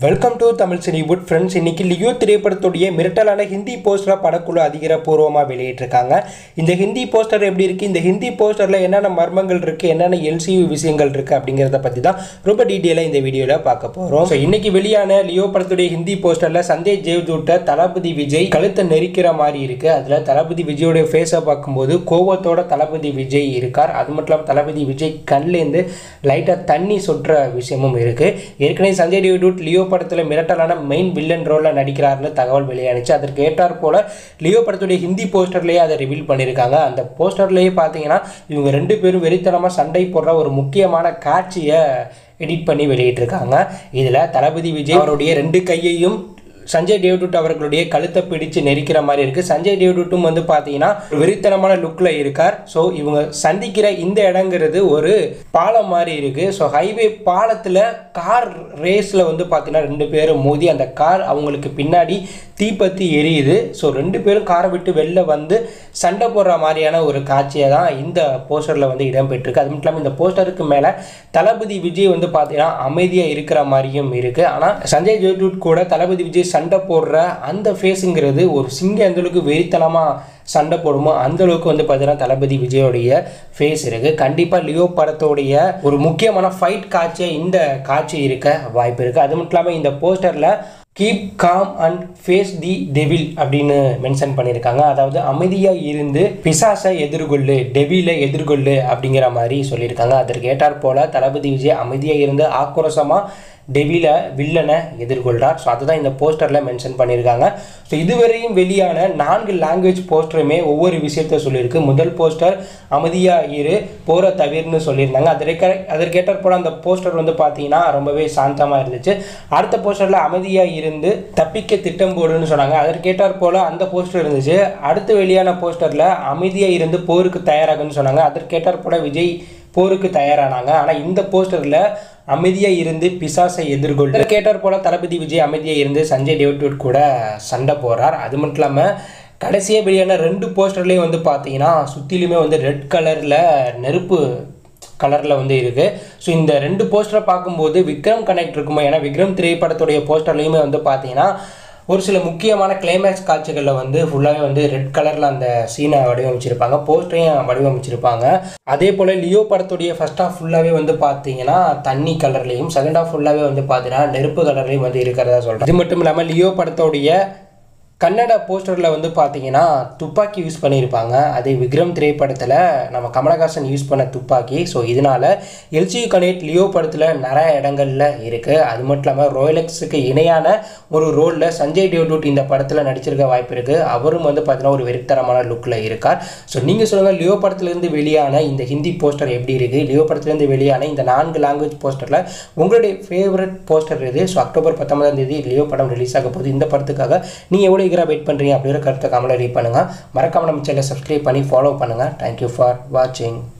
Welcome to Tamil Cinewood friends. இன்னைக்கு Leo திரைப்படத்துடைய மிரட்டலான ஹிந்தி போஸ்டரை படக்குழு அதிகாரப்பூர்வமாக வெளியிட்டிருக்காங்க. இந்த ஹிந்தி போஸ்டர் எப்படி இருக்குது, இந்த ஹிந்தி போஸ்டரில் என்னென்ன மர்மங்கள் இருக்குது, என்னென்ன LCU விஷயங்கள் இருக்குது அப்படிங்கிறத பற்றி தான் ரொம்ப டீட்டெயிலாக இந்த வீடியோவில் பார்க்க போகிறோம். ஸோ இன்னைக்கு வெளியான லியோ படத்துடைய ஹிந்தி போஸ்டரில் சஞ்சய் தேவ்தூட்டை தளபதி விஜய் கழுத்தை நெரிக்கிற மாதிரி இருக்குது. அதில் தளபதி விஜயோடைய ஃபேஸை பார்க்கும்போது கோவத்தோட தளபதி விஜய் இருக்கார். அது மட்டும் இல்லாமல் தளபதி விஜய் கண்லேருந்து லைட்டாக தண்ணி சொட்டுற விஷயமும் இருக்குது. ஏற்கனவே சஞ்சய் தேவ்தூட் லியோ படத்தில் மிரட்டலான மெயின் வில்லன் ரோலில் நடிக்கிறார்னு தகவல் வெளியானிச்சு. அதற்கு ஏற்றார் போல லியோ படத்துடைய ஹிந்தி போஸ்டர்லேயே அதை ரிவீல் பண்ணியிருக்காங்க. அந்த போஸ்டர்லேயே பார்த்தீங்கன்னா இவங்க ரெண்டு பேரும் வெறித்தனமாக சண்டை போடுற ஒரு முக்கியமான காட்சியை எடிட் பண்ணி வெளியிட்டிருக்காங்க. இதில் தளபதி விஜய் அவருடைய ரெண்டு கையையும் சஞ்சய் தேவ்தூட் அவர்களுடைய கழுத்தை பிடிச்சு நெரிக்கிற மாதிரி இருக்குது. சஞ்சய் தேவ்தூட்டும் வந்து பார்த்தீங்கன்னா வெறித்தனமான லுக்கில் இருக்கார். ஸோ இவங்க சந்திக்கிற இந்த இடங்கிறது ஒரு பாலம் மாதிரி இருக்குது. ஸோ ஹைவே பாலத்தில் கார் ரேஸில் வந்து பார்த்தீங்கன்னா ரெண்டு பேரும் மோதி அந்த கார் அவங்களுக்கு பின்னாடி தீப்பத்தி எரியுது. ஸோ ரெண்டு பேரும் காரை விட்டு வெளில வந்து சண்டை போடுற மாதிரியான ஒரு காட்சியை தான் இந்த போஸ்டரில் வந்து இடம்பெற்றிருக்கு. அது மட்டும் இல்லாமல் இந்த போஸ்டருக்கு மேலே தளபதி விஜய் வந்து பார்த்தீங்கன்னா அமைதியாக இருக்கிற மாதிரியும் இருக்குது. ஆனால் சஞ்சய் தேவ்தூட் கூட தளபதி விஜய் சண்டை போடுற அந்த ஃபேஸுங்கிறது ஒரு சிங்கம் எந்த அளவுக்கு வெறித்தனமாக சண்டை போடுமோ அந்த அளவுக்கு வந்து பார்த்தீங்கன்னா தளபதி விஜயோடைய ஃபேஸ் இருக்குது. கண்டிப்பாக லியோ படத்தோடைய ஒரு முக்கியமான ஃபைட் காட்சியாக இந்த காட்சி இருக்க வாய்ப்பு இருக்குது. அது மட்டும் இல்லாமல் இந்த போஸ்டரில் keep calm and face the devil அப்படின்னு மென்ஷன் பண்ணியிருக்காங்க. அதாவது அமைதியாக இருந்து பிசாசை எதிர்கொள்ளு, டெவிலை எதிர்கொள்ளு அப்படிங்கிற மாதிரி சொல்லியிருக்காங்க. அதற்கு ஏற்றார் போல தளபதி விஜய் அமைதியாக இருந்து ஆக்ரோஷமாக வில்லனை எதிர்கொள்கிறார். ஸோ அதுதான் இந்த போஸ்டரில் மென்ஷன் பண்ணியிருக்காங்க. ஸோ இதுவரையும் வெளியான 4 லாங்குவேஜ் போஸ்டருமே ஒவ்வொரு விஷயத்த சொல்லியிருக்கு. முதல் போஸ்டர் அமைதியாக இரு போரை தவிர்னு சொல்லியிருந்தாங்க. அதற்கேற்ற போல அந்த போஸ்டர் வந்து பார்த்தீங்கன்னா ரொம்பவே சாந்தமாக இருந்துச்சு. அடுத்த போஸ்டரில் அமைதியாக இருந்து தப்பிக்க திட்டம் போடுன்னு சொன்னாங்க. அதற்கேற்றார் போல் அந்த போஸ்டர் இருந்துச்சு. அடுத்து வெளியான போஸ்டரில் அமைதியாக இருந்து போருக்கு தயாராகுன்னு சொன்னாங்க. அதற்கேற்றார் போல் விஜய் போருக்கு தயாரானாங்க. ஆனால் இந்த போஸ்டரில் அமைதியாக இருந்து பிசாசை எதிர்கொண்டு கேட்டார் போல தளபதி விஜய் அமைதியாக இருந்து சஞ்சய் தேவ்தூட் கூட சண்டை போடுறார். அது மட்டும் இல்லாமல் கடைசியாக வெளியான 2 போஸ்டர்லேயும் வந்து பார்த்தீங்கன்னா சுற்றிலுமே வந்து ரெட் கலரில் நெருப்பு கலரில் வந்து இருக்குது. ஸோ இந்த 2 போஸ்டரை பார்க்கும்போது விக்ரம் கனெக்ட் இருக்குமா? ஏன்னா விக்ரம் திரைப்படத்துடைய போஸ்டர்லேயுமே வந்து பார்த்தீங்கன்னா ஒரு சில முக்கியமான கிளைமேக்ஸ் காட்சிகளில் வந்து ஃபுல்லாகவே வந்து ரெட் கலரில் அந்த சீனை வடிவமைச்சிருப்பாங்க, போஸ்டரையும் வடிவமைச்சிருப்பாங்க. அதே போல் லியோ படத்துடைய ஃபர்ஸ்ட் ஹாஃப் ஃபுல்லாகவே வந்து பார்த்தீங்கன்னா தண்ணி கலர்லேயும், செகண்ட் ஹாஃப் ஃபுல்லாகவே வந்து பார்த்தீங்கன்னா நெருப்பு கலர்லேயும் வந்து இருக்கிறதா சொல்கிறேன். இது மட்டும் இல்லாமல் லியோ படத்துடைய கன்னட போஸ்டரில் வந்து பார்த்தீங்கன்னா துப்பாக்கி யூஸ் பண்ணியிருப்பாங்க. அதே விக்ரம் திரைப்படத்தில் நம்ம கமலஹாசன் யூஸ் பண்ண துப்பாக்கி. ஸோ இதனால் LCU கனெக்ட் லியோ படத்தில் நிறைய இடங்களில் இருக்குது. அது மட்டும் இல்லாமல் ரோலெக்ஸுக்கு இணையான ஒரு ரோலில் சஞ்சய் தேவ்தூட் இந்த படத்தில் நடிச்சிருக்க வாய்ப்பு இருக்குது. அவரும் வந்து பார்த்தீங்கன்னா ஒரு வெறித்தரமான லுக்கில் இருக்கார். ஸோ நீங்கள் சொல்லுங்கள், லியோ படத்துலேருந்து வெளியான இந்த ஹிந்தி போஸ்டர் எப்படி இருக்குது? லியோ படத்துலேருந்து வெளியான இந்த 4 லாங்குவேஜ் போஸ்டரில் உங்களுடைய ஃபேவரட் போஸ்டர் இது? ஸோ அக்டோபர் 19 லியோ படம் ரிலீஸ் ஆக போகுது. இந்த படத்துக்காக நீங்கள் எவ்வளோ வெயிட் பண்ணுறீங்க அப்படிங்கிற கருத்தை கமெண்ட்ல ரீட் பண்ணுங்கள். மறக்காம நம்ம சேனலை சப்ஸ்கிரைப் பண்ணி ஃபாலோ பண்ணுங்கள். தேங்க்யூ ஃபார் வாட்சிங்.